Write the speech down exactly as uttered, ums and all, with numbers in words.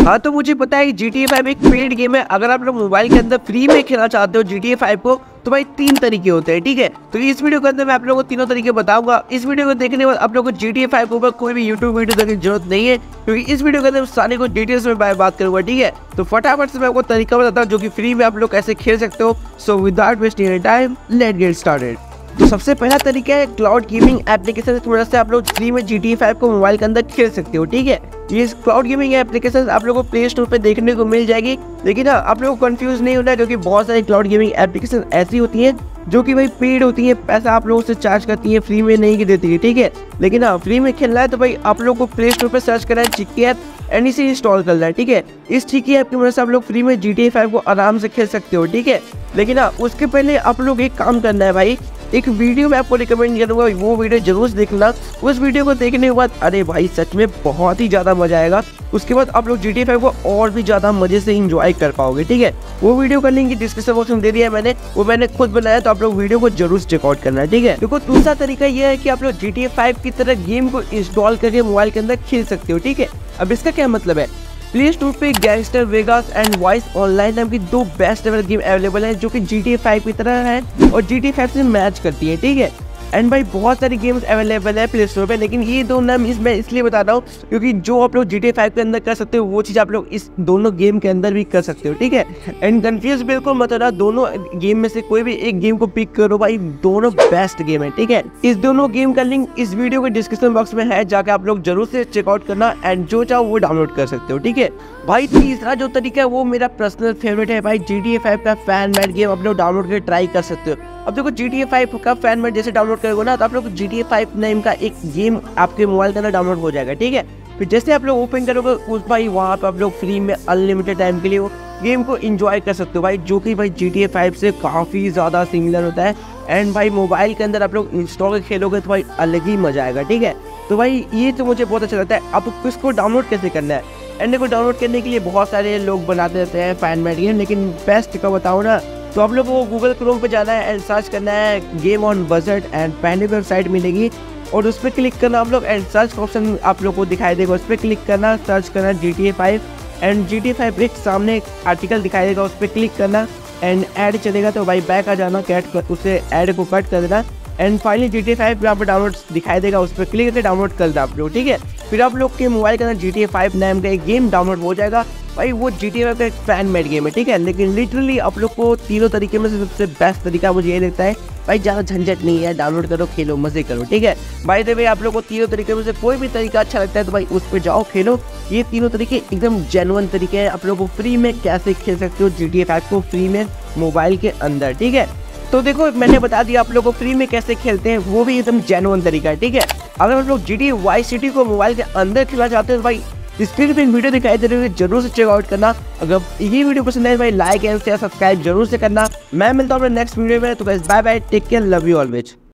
हाँ तो मुझे पता है जी टी ए फाइव एक पेड गेम है। अगर आप लोग मोबाइल के अंदर फ्री में खेलना चाहते हो जी टी ए फाइव को तो भाई तीन तरीके होते हैं, ठीक है। तो इस वीडियो के अंदर मैं आप लोगों को तीनों तरीके बताऊंगा। इस वीडियो को देखने के बाद आप लोगों को जी टी ए फाइव के ऊपर कोई भी यूट्यूब वीडियो देखने की जरूरत नहीं है, क्योंकि इस वीडियो के अंदर सारे को डिटेल्स में बात करूंगा, ठीक है। तो फटाफट से मैं आपको तरीका बताता हूँ जो कि फ्री में आप लोग कैसे खेल सकते हो। So without wasting any time let's get started. तो सबसे पहला तरीका है क्लाउड गेमिंग एप्लीकेशन से थोड़ा सा आप लोग फ्री में जी टी ए फाइव को मोबाइल के अंदर खेल सकते हो, ठीक है। ये क्लाउड गेमिंग एप्लीकेशन आप लोगों को प्ले स्टोर पे देखने को मिल जाएगी, लेकिन ना आप लोगों को कंफ्यूज नहीं होना है, क्योंकि बहुत सारी क्लाउड गेमिंग एप्लीकेशन ऐसी होती हैं जो कि भाई पेड होती है, पैसा आप लोगों से चार्ज करती है, फ्री में नहीं देती है, ठीक है। लेकिन हाँ फ्री में खेलना है तो भाई आप लोगों को प्ले स्टोर पे सर्च करना है चिक्की ऐप एंड इसे इंस्टॉल करना है, ठीक है। इस चिक्की ऐप की मदद से आप लोग फ्री में जी टी ए फाइव को आराम से खेल सकते हो, ठीक है। लेकिन हाँ उसके पहले आप लोग एक काम करना है भाई, एक वीडियो मैं आपको रिकमेंड करूंगा, वो वीडियो जरूर देखना। उस वीडियो को देखने के बाद अरे भाई सच में बहुत ही ज़्यादा मजा आएगा। उसके बाद आप लोग जी टी ए फाइव को और भी ज़्यादा मजे से एंजॉय कर पाओगे, ठीक है। वो वीडियो का लिंक डिस्क्रिप्शन बॉक्स में दे दिया है मैंने, वो मैंने खुद बनाया, तो आप लोग वीडियो को जरूर चेकआउट करना है, ठीक है। देखो दूसरा तरीका ये है कि आप लोग जी टी ए फाइव की तरह गेम को इंस्टॉल करके मोबाइल के अंदर खेल सकते हो, ठीक है। अब इसका क्या मतलब है, प्ले स्टोर पे gangster Vegas and vice online नाम की दो बेस्ट एवर गेम अवेलेबल है, जो कि जी टी ए फाइव की तरह है और जी टी ए फाइव से मैच करती है, ठीक है। एंड भाई बहुत सारी गेम्स अवेलेबल है प्ले स्टोर पे, लेकिन ये दो नाम इस मैं इसलिए बता रहा हूँ क्योंकि जो आप लोग जी टी ए फाइव के अंदर कर सकते हो वो चीज़ आप लोग इस दोनों गेम के अंदर भी कर सकते हो, ठीक है। एंड कंफ्यूज बिल्कुल मत होना, दोनों गेम में से कोई भी एक गेम को पिक करो भाई, दोनों बेस्ट गेम है, ठीक है। इस दोनों गेम का लिंक इस वीडियो के डिस्क्रिप्शन बॉक्स में है, जाके आप लोग जरूर से चेकआउट करना एंड जो चाहो वो डाउनलोड कर सकते हो, ठीक है। भाई तीसरा जो तरीका है वो मेरा पर्सनल फेवरेट है भाई, जी टी ए फाइव का फैन मेड गेम आप लोग डाउनलोड करके ट्राई कर सकते हो। अब देखो जी टी ए फाइव का फैन मेड जैसे डाउनलोड करोगे ना, तो आप लोग G T A five name का एक गेम आपके मोबाइल के अंदर डाउनलोड हो जाएगा, ठीक है। फिर जैसे आप लोग ओपन करोगे उस भाई वहाँ पे आप लोग फ्री में अनलिमिटेड टाइम के लिए वो गेम को एंजॉय कर सकते हो भाई, जो कि भाई जी टी ए फाइव से काफ़ी ज़्यादा सिमिलर होता है। एंड भाई मोबाइल के अंदर आप लोग इंस्टॉल करके खेलोगे तो भाई अलग ही मजा आएगा, ठीक है। तो भाई ये तो मुझे बहुत अच्छा लगता है। अब इसको डाउनलोड कैसे करना है, एंड को डाउनलोड करने के लिए बहुत सारे लोग बनाते रहते हैं फैन मेड गेम, लेकिन बेस्ट का बताऊँ ना तो आप लोग को गूगल क्रोम पे जाना है एंड सर्च करना है गेम ऑन बजट एंड पहली वेबसाइट मिलेगी और उस पर क्लिक करना आप लोग एंड सर्च का ऑप्शन आप लोग को दिखाई देगा, उस पर क्लिक करना, सर्च करना G T A five and G T A five एक सामने एक आर्टिकल दिखाई देगा, उस पर क्लिक करना एंड ऐड चलेगा तो भाई बैक आ जाना, कैट उसे ऐड को कट कर देना and finally G T A five यहाँ पर डाउनलोड दिखाई देगा, उस पर क्लिक करके डाउनलोड कर देना आप लोग, ठीक है। फिर आप लोग के मोबाइल के अंदर जी टी ए फाइव नाम का एक गेम डाउनलोड हो जाएगा भाई, वो जी टी ए फाइव का एक फैन मेड गेम है, ठीक है। लेकिन लिटरली आप लोग को तीनों तरीके में से सबसे बेस्ट तरीका मुझे ये लगता है भाई, ज़्यादा झंझट नहीं है, डाउनलोड करो खेलो मजे करो, ठीक है। भाई देखिए आप लोग को तीनों तरीके में से कोई भी तरीका अच्छा लगता है तो भाई उस पर जाओ खेलो। ये तीनों तरीके एकदम जेन्युइन तरीके हैं, आप लोग को फ्री में कैसे खेल सकते हो जी टी ए फाइव को फ्री में मोबाइल के अंदर, ठीक है। तो देखो मैंने बता दिया आप लोगों को फ्री में कैसे खेलते हैं, वो भी एकदम जेन्युइन तरीका है, ठीक है। अगर आप लोग G T A Vice City को मोबाइल के अंदर खेलना चाहते हैं तो भाई स्क्रीन पे वीडियो दिखाई दे रही है, जरूर से चेकआउट करना। अगर ये वीडियो पसंद आए भाई लाइक एंड शेयर सब्सक्राइब जरूर से करना। मैं मिलता हूँ अपने नेक्स्ट वीडियो में, तो guys bye bye, take care, love you always.